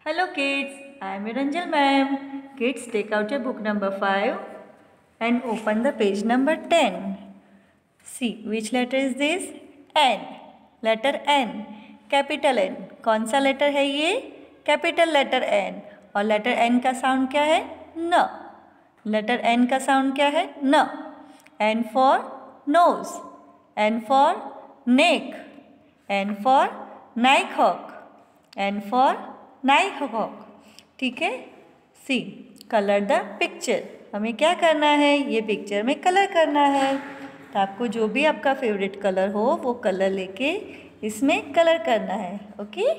Hello kids, I am Ranjal ma'am. Kids, take out your book number 5 and open the page number 10. See, which letter is this? N. Letter N. Capital N. कौन सा letter है ये? Capital letter N. और letter N का sound क्या है? न. Letter N का साउंड क्या है? न. N for nose. N for neck. N for nighthawk. N for nighthawk. ठीक है? See, colour the picture. हमें क्या करना है? ये पिक्चर में कलर करना है. तो आपको जो भी आपका फेवरेट कलर हो वो कलर लेके इसमें कलर करना है. ओके?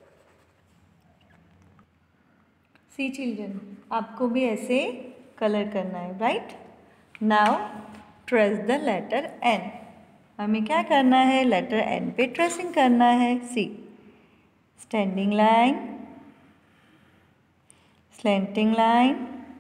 सी चिल्ड्रन, आपको भी ऐसे कलर करना है, right? Now trace the letter N. हमें क्या करना है? लेटर एन पे ट्रेसिंग करना है. See, standing line, slanting line,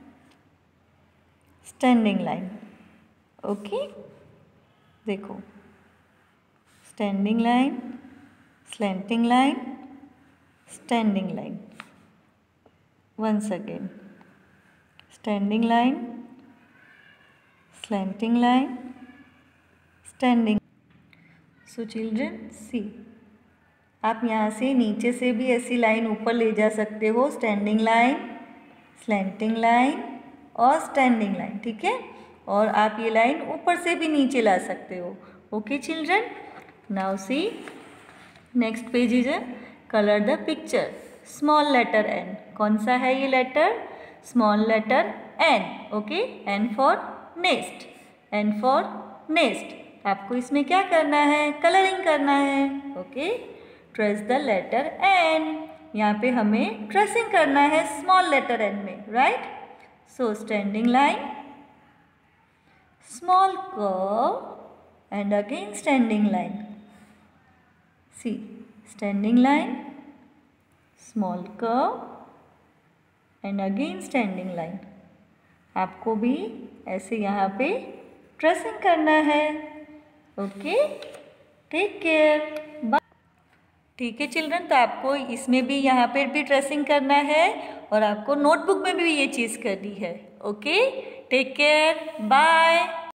standing line. Okay, देखो, standing line, slanting line, standing line. Once again, standing line, slanting line, standing. So children, see, आप यहाँ से नीचे से भी ऐसी लाइन ऊपर ले जा सकते हो. स्टैंडिंग लाइन, स्लैंटिंग लाइन और स्टैंडिंग लाइन. ठीक है? और आप ये लाइन ऊपर से भी नीचे ला सकते हो. Okay children? Now see, next page is colour the picture. Small letter N. कौन सा है ये लेटर? Small letter N. Okay? N for nest. N for nest. आपको इसमें क्या करना है? कलरिंग करना है. Okay? Trace the letter N. यहाँ पे हमें ट्रेसिंग करना है स्मॉल लेटर एन में, right? So standing line, small curve and again standing line. See, standing line, small curve and again standing line. आपको भी ऐसे यहाँ पे ट्रेसिंग करना है. ओके? Take care. बाय. ठीक है चिल्ड्रन, तो आपको इसमें भी यहाँ पर भी ट्रेसिंग करना है और आपको नोटबुक में भी ये चीज़ करनी है. ओके? Take care. बाय.